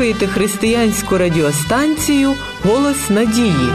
слухаєте християнську радіостанцію «Голос надії».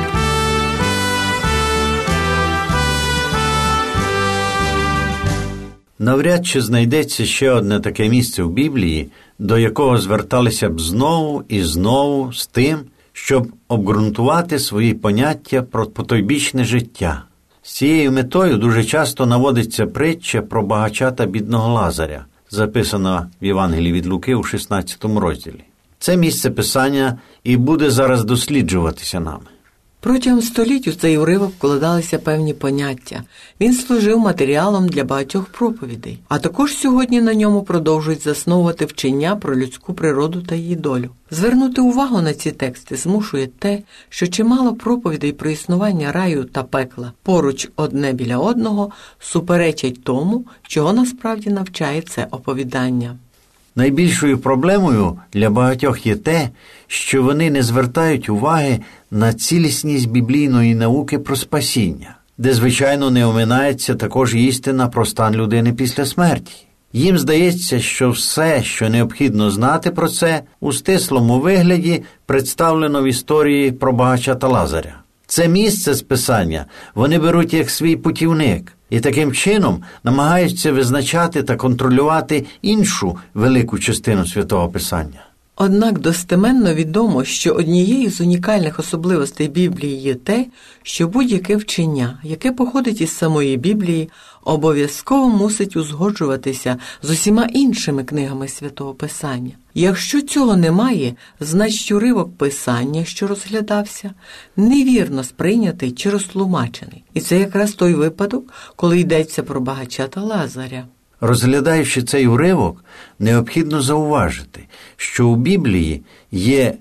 Навряд чи знайдеться ще одне таке місце в Біблії, до якого зверталися б знову і знову з тим, щоб обґрунтувати свої поняття про потойбічне життя. З цією метою дуже часто наводиться притча про багача та бідного Лазаря, записана в Євангелії від Луки у 16 розділі. Це місце Писання і буде зараз досліджуватися нами. Протягом століть у цей уривок вкладалися певні поняття. Він служив матеріалом для багатьох проповідей. А також сьогодні на ньому продовжують засновувати вчення про людську природу та її долю. Звернути увагу на ці тексти змушує те, що чимало проповідей про існування раю та пекла поруч одне біля одного суперечать тому, чого насправді навчає це оповідання. Найбільшою проблемою для багатьох є те, що вони не звертають уваги на цілісність біблійної науки про спасіння, де, звичайно, не оминається також істина про стан людини після смерті. Їм здається, що все, що необхідно знати про це, у стислому вигляді представлено в історії про багача та Лазаря. Це місце з Писання вони беруть як свій путівник і таким чином намагаються визначати та контролювати іншу велику частину Святого Писання. Однак достеменно відомо, що однією з унікальних особливостей Біблії є те, що будь-яке вчення, яке походить із самої Біблії, обов'язково мусить узгоджуватися з усіма іншими книгами Святого Писання. Якщо цього немає, значить уривок Писання, що розглядався, невірно сприйнятий чи розтлумачений. І це якраз той випадок, коли йдеться про багача та Лазаря. Розглядаючи цей уривок, необхідно зауважити, що у Біблії є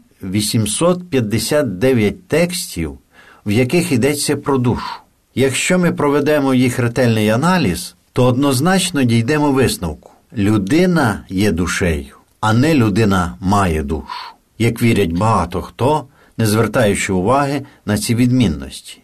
859 текстів, в яких йдеться про душу. Якщо ми проведемо їх ретельний аналіз, то однозначно дійдемо висновку. Людина є душею, а не людина має душу, як вірять багато хто, не звертаючи уваги на ці відмінності.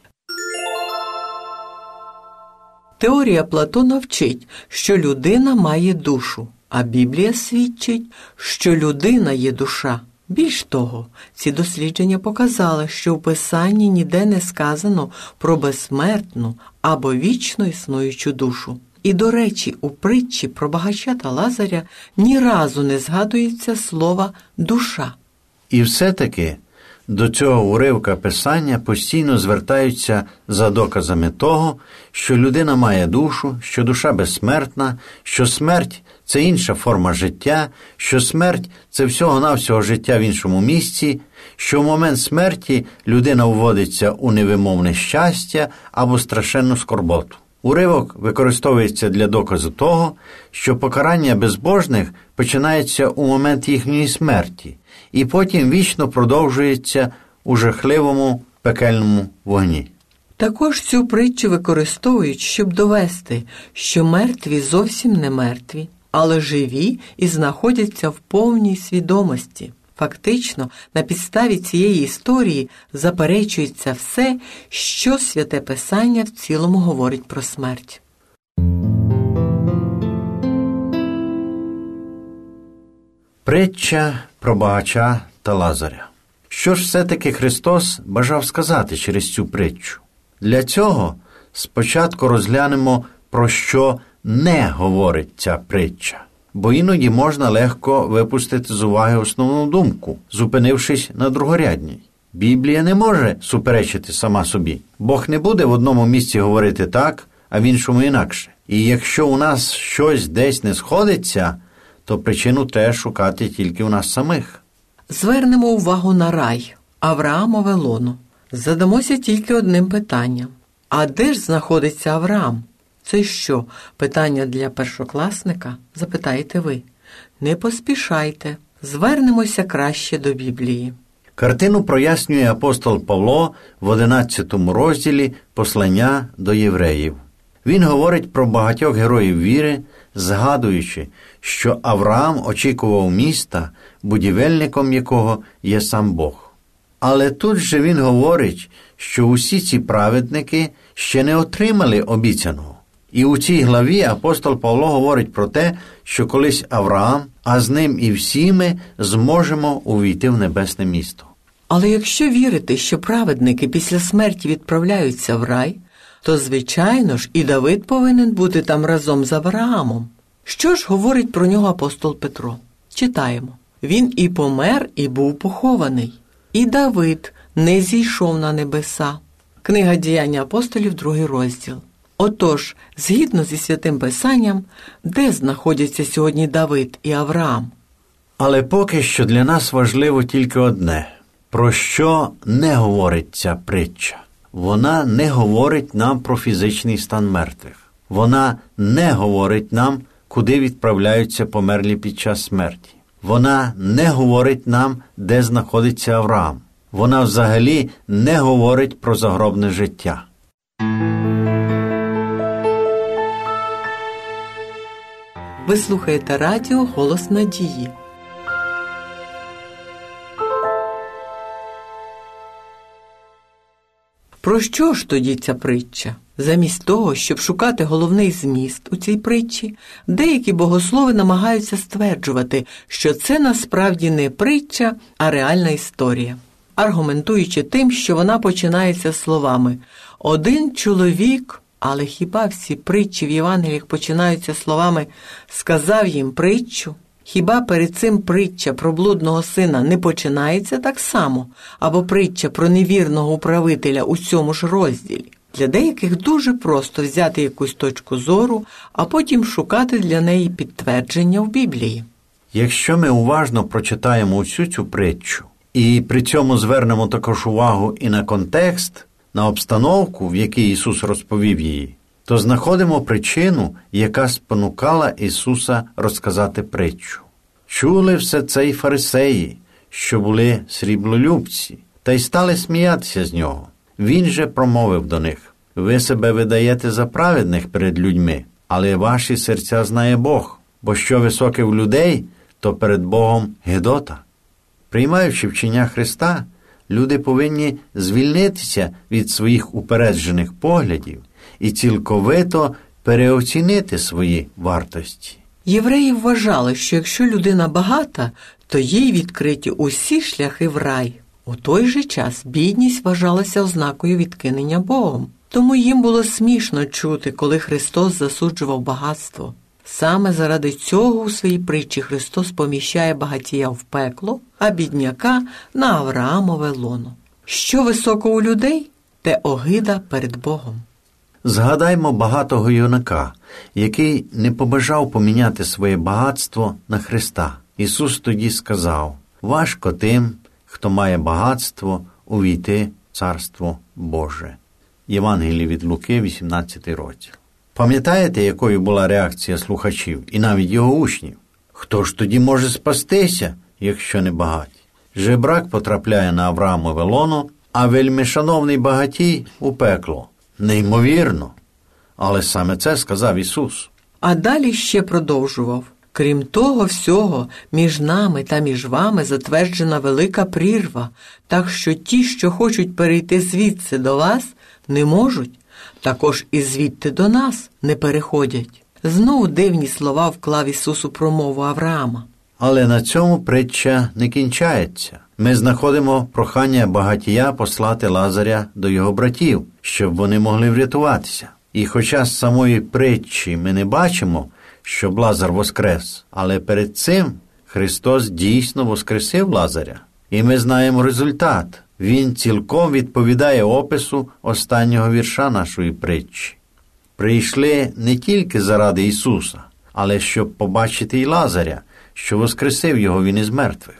Теорія Платона вчить, що людина має душу, а Біблія свідчить, що людина є душа. Більш того, ці дослідження показали, що в Писанні ніде не сказано про безсмертну або вічно існуючу душу. І, до речі, у притчі про багача та Лазаря ні разу не згадується слово «душа». І все-таки до цього уривка Писання постійно звертаються за доказами того, що людина має душу, що душа безсмертна, що смерть – це інша форма життя, що смерть – це всього-навсього життя в іншому місці, що в момент смерті людина вводиться у невимовне щастя або страшенну скорботу. Уривок використовується для доказу того, що покарання безбожних починається у момент їхньої смерті і потім вічно продовжується у жахливому пекельному вогні. Також цю притчу використовують, щоб довести, що мертві зовсім не мертві, але живі і знаходяться в повній свідомості. Фактично, на підставі цієї історії заперечується все, що Святе Писання в цілому говорить про смерть. Притча про багача та Лазаря. Що ж все-таки Христос бажав сказати через цю притчу? Для цього спочатку розглянемо, про що не говорить ця притча. Бо іноді можна легко випустити з уваги основну думку, зупинившись на другорядній. Біблія не може суперечити сама собі. Бог не буде в одному місці говорити так, а в іншому інакше. І якщо у нас щось десь не сходиться, то причину треба шукати тільки у нас самих. Звернемо увагу на рай, Авраамове лоно. Задамося тільки одним питанням. А де ж знаходиться Авраам? Це що, питання для першокласника? Запитаєте ви. Не поспішайте. Звернемося краще до Біблії. Картину прояснює апостол Павло в 11 розділі послання до євреїв. Він говорить про багатьох героїв віри, згадуючи, що Авраам очікував міста, будівельником якого є сам Бог. Але тут же він говорить, що усі ці праведники ще не отримали обіцяного. І у цій главі апостол Павло говорить про те, що колись Авраам, а з ним і всі ми зможемо увійти в небесне місто. Але якщо вірити, що праведники після смерті відправляються в рай, то, звичайно ж, і Давид повинен бути там разом з Авраамом. Що ж говорить про нього апостол Петро? Читаємо. «Він і помер, і був похований. І Давид не зійшов на небеса». Книга «Діяння апостолів», 2 розділ. Отож, згідно зі Святим Писанням, де знаходяться сьогодні Давид і Авраам? Але поки що для нас важливо тільки одне. Про що не говорить ця притча? Вона не говорить нам про фізичний стан мертвих. Вона не говорить нам, куди відправляються померлі під час смерті. Вона не говорить нам, де знаходиться Авраам. Вона взагалі не говорить про загробне життя. Ви слухаєте радіо «Голос надії». Про що ж тоді ця притча? Замість того, щоб шукати головний зміст у цій притчі, деякі богослови намагаються стверджувати, що це насправді не притча, а реальна історія, аргументуючи тим, що вона починається словами «один чоловік». Але хіба всі притчі в Євангеліях починаються словами «сказав їм притчу»? Хіба перед цим притча про блудного сина не починається так само? Або притча про невірного управителя у цьому ж розділі? Для деяких дуже просто взяти якусь точку зору, а потім шукати для неї підтвердження в Біблії. Якщо ми уважно прочитаємо усю цю притчу, і при цьому звернемо також увагу і на контекст, на обстановку, в якій Ісус розповів її, то знаходимо причину, яка спонукала Ісуса розказати притчу. Чули все це й фарисеї, що були сріблолюбці, та й стали сміятися з нього. Він же промовив до них: «Ви себе видаєте за праведних перед людьми, але ваші серця знає Бог, бо що високе в людей, то перед Богом гидота». Приймаючи вчення Христа, люди повинні звільнитися від своїх упереджених поглядів і цілковито переоцінити свої вартості. Євреї вважали, що якщо людина багата, то їй відкриті усі шляхи в рай. У той же час бідність вважалася ознакою відкинення Богом. Тому їм було смішно чути, коли Христос засуджував багатство. Саме заради цього у своїй притчі Христос поміщає багатія в пекло, а бідняка – на Авраамове лоно. Що високо у людей, те огида перед Богом. Згадаймо багатого юнака, який не побажав поміняти своє багатство на Христа. Ісус тоді сказав: «Важко тим, хто має багатство, увійти в Царство Боже». Євангеліє від Луки, 18 розділ. Пам'ятаєте, якою була реакція слухачів і навіть його учнів? Хто ж тоді може спастися, якщо не багаті? Жебрак потрапляє на Авраамове лоно, а вельмишановний багатій – у пекло. Неймовірно. Але саме це сказав Ісус. А далі ще продовжував: «Крім того всього, між нами та між вами затверджена велика прірва, так що ті, що хочуть перейти звідси до вас, не можуть, також і звідти до нас не переходять». Знову дивні слова вклав Ісус у промову Авраама. Але на цьому притча не кінчається. Ми знаходимо прохання багатія послати Лазаря до його братів, щоб вони могли врятуватися. І хоча з самої притчі ми не бачимо, щоб Лазар воскрес, але перед цим Христос дійсно воскресив Лазаря. І ми знаємо результат. Він цілком відповідає опису останнього вірша нашої притчі. Прийшли не тільки заради Ісуса, але щоб побачити й Лазаря, що воскресив його він із мертвих.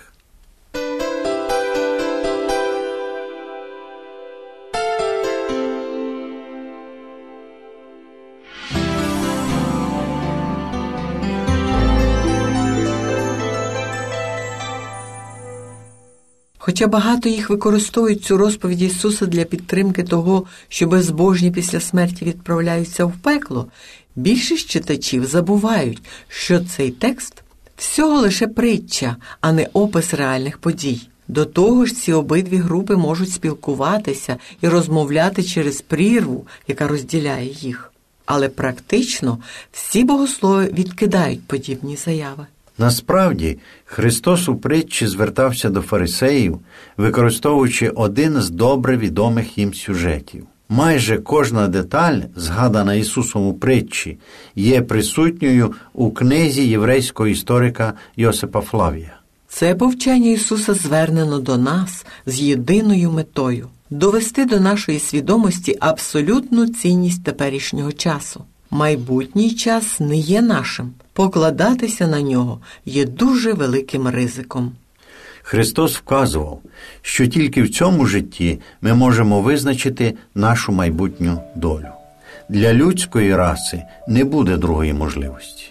Хоча багато їх використовують цю розповідь Ісуса для підтримки того, що безбожні після смерті відправляються в пекло, більшість читачів забувають, що цей текст всього лише притча, а не опис реальних подій. До того ж, ці обидві групи можуть спілкуватися і розмовляти через прірву, яка розділяє їх. Але практично всі богослови відкидають подібні заяви. Насправді, Христос у притчі звертався до фарисеїв, використовуючи один з добре відомих їм сюжетів. Майже кожна деталь, згадана Ісусом у притчі, є присутньою у книзі єврейського історика Йосипа Флавія. Це повчання Ісуса звернено до нас з єдиною метою – довести до нашої свідомості абсолютну цінність теперішнього часу. Майбутній час не є нашим. Покладатися на нього є дуже великим ризиком. Христос вказував, що тільки в цьому житті ми можемо визначити нашу майбутню долю. Для людської раси не буде другої можливості.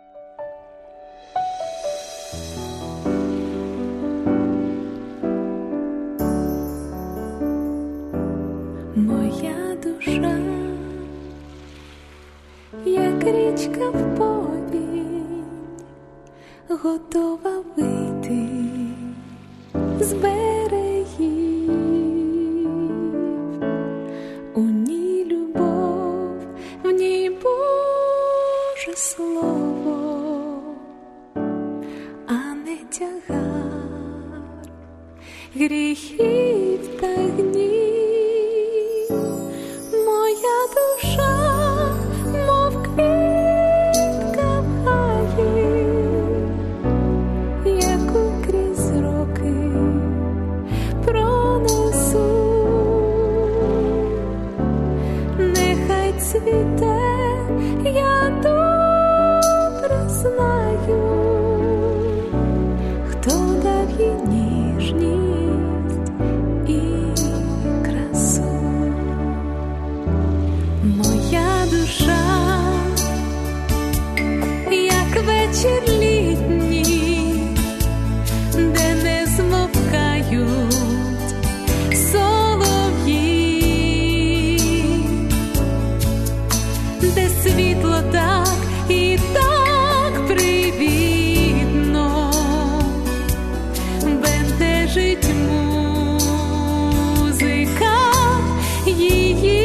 Моя душа, як річка в повінь, готова вийти з берегів. У ній любов, в ній Боже слово, а не тягар гріхів та гнів. Моя душа, мов квітка в гаї, яку крізь роки пронесу. Нехай цвіте, я добре знаю, хто дав їй ніжність і красу. Моя душа, як вечір літній, де не змовкають солов'ї, де світло так і так привітно бентежить музика її.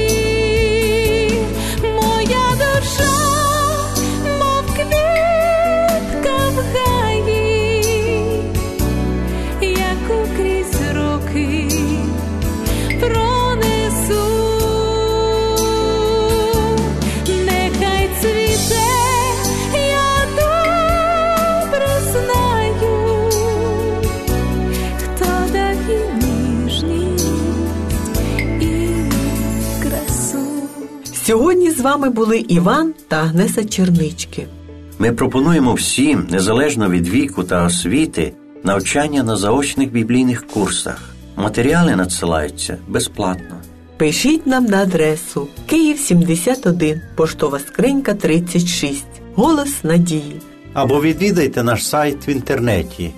Сьогодні з вами були Іван та Агнеса Чернички. Ми пропонуємо всім, незалежно від віку та освіти, навчання на заочних біблійних курсах. Матеріали надсилаються безплатно. Пишіть нам на адресу Київ 71, поштова скринька 36, Голос Надії. Або відвідайте наш сайт в інтернеті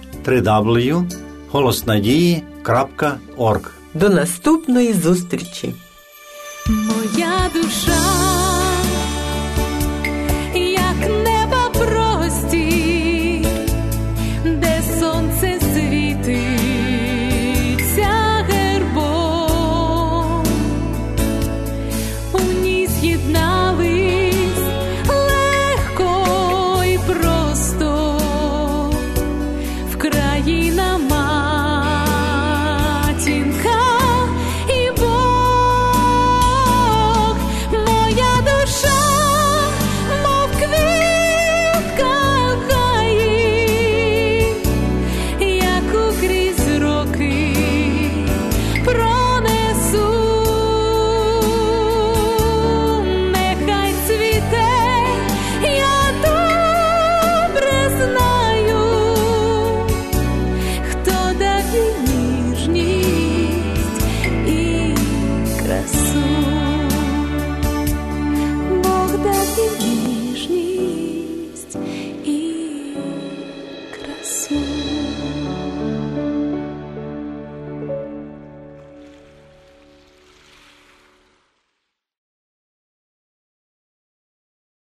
www.голоснадії.org. До наступної зустрічі! Моя душа